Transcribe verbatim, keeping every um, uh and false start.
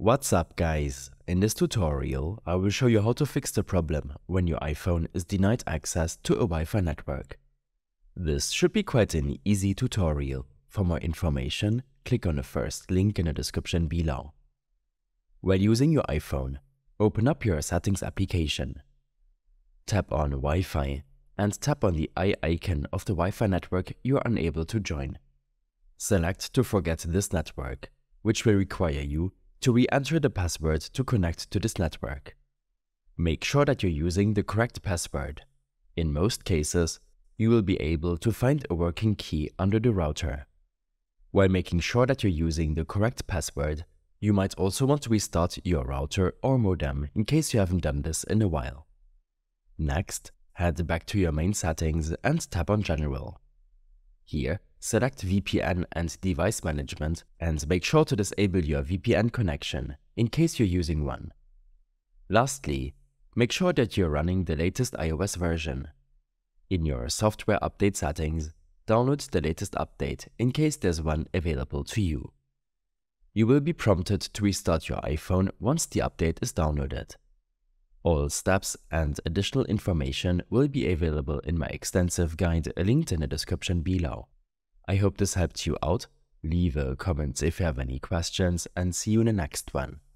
What's up guys? In this tutorial, I will show you how to fix the problem when your iPhone is denied access to a Wi-Fi network. This should be quite an easy tutorial. For more information, click on the first link in the description below. While using your iPhone, open up your Settings application. Tap on Wi-Fi and tap on the eye icon of the Wi-Fi network you are unable to join. Select to forget this network, which will require you to re-enter the password to connect to this network. Make sure that you're using the correct password. In most cases, you will be able to find a working key under the router. While making sure that you're using the correct password, you might also want to restart your router or modem in case you haven't done this in a while. Next, head back to your main settings and tap on General. Here, select V P N and Device Management and make sure to disable your V P N connection in case you're using one. Lastly, make sure that you're running the latest iOS version. In your software update settings, download the latest update in case there's one available to you. You will be prompted to restart your iPhone once the update is downloaded. All steps and additional information will be available in my extensive guide linked in the description below. I hope this helped you out. Leave a comment if you have any questions and see you in the next one.